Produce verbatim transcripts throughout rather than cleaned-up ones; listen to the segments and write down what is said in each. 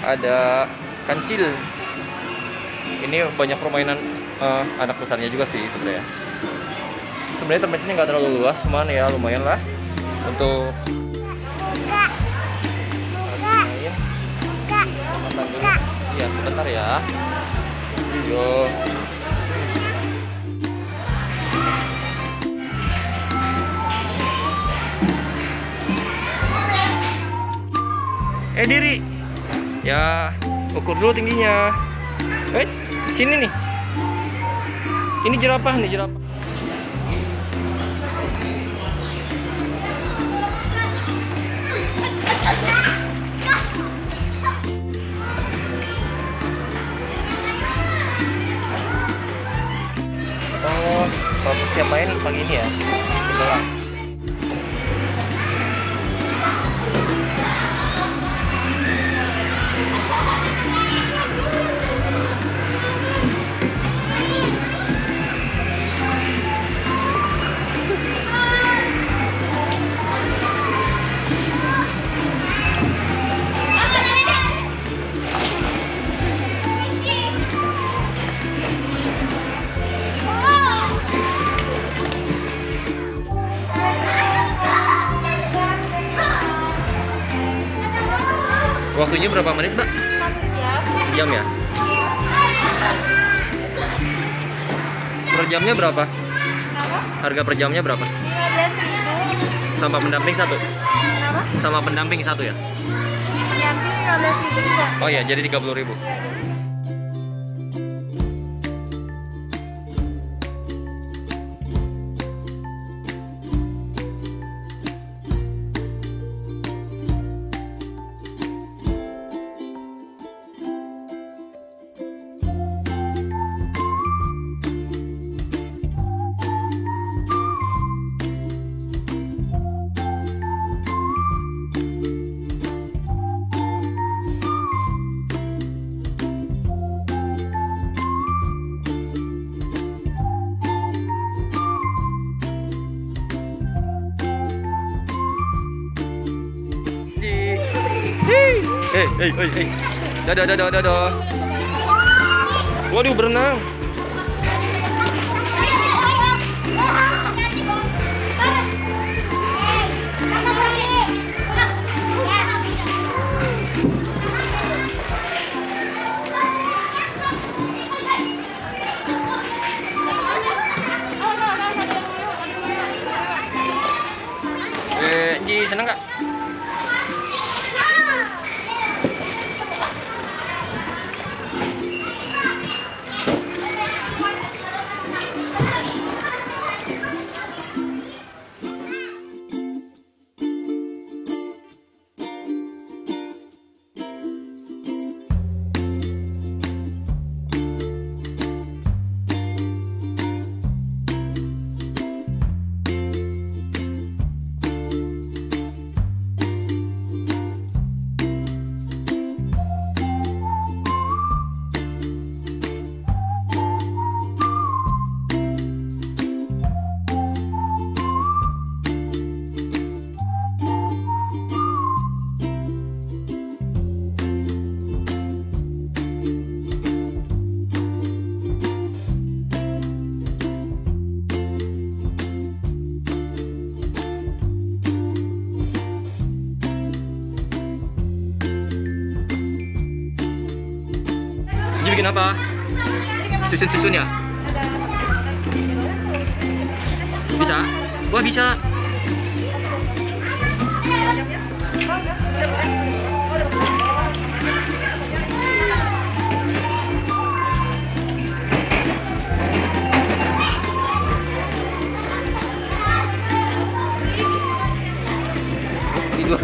ada kancil. Ini banyak permainan uh, anak besarnya juga sih sebenarnya. Sebenarnya tempatnya nggak terlalu luas, cuman ya lumayan lah untuk main. Iya, sebentar ya. Yo. Eh diri. Ya, ukur dulu tingginya. Eh, sini nih. Ini jerapah nih, jerapah. Oh, bagusnya main pagi ini ya. Beneran. Waktunya berapa menit, Mbak? Jam ya? Per jamnya berapa? Harga per jamnya berapa? Sama pendamping satu? Sama pendamping satu ya? Oh ya, jadi tiga puluh ribu. Eh, eh, eh, eh. Dadah, dadah, dadah. Waduh, berenang. Eh, Ji, seneng nggak? Ini bikin apa? Susun-susun ya? Bisa? Wah, bisa. Tidur.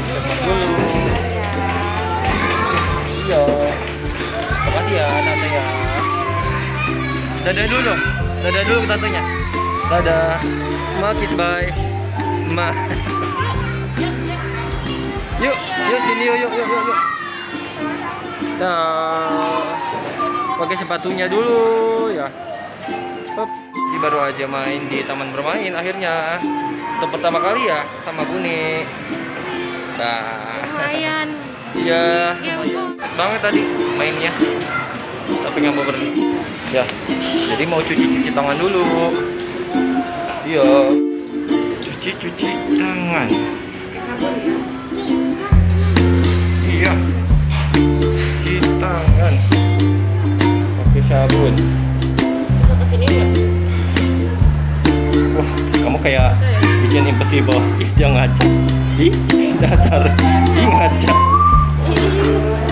Telepon dulu. Iya. Makasih ya tante ya. Dadah dulu dong. Dadah dulu ke tantenya. Dadah. Ma kiss bye. Ma. Yuk, yuk sini yuk yuk yuk yuk. yuk. Nah, pakai sepatunya dulu ya. Hop, ini baru aja main di taman bermain akhirnya. Untuk pertama kali ya sama Bune. Nah, Lumayan. iya, banget tadi mainnya. Tapi nggak mau berhenti. Ya, jadi mau cuci-cuci tangan dulu. Iya, cuci-cuci tangan. Iya, cuci tangan. Pakai sabun. Wah, kamu kayak bikin impossible. Ih, jangan ngaca. Ih, dasar. Ih, ngaca.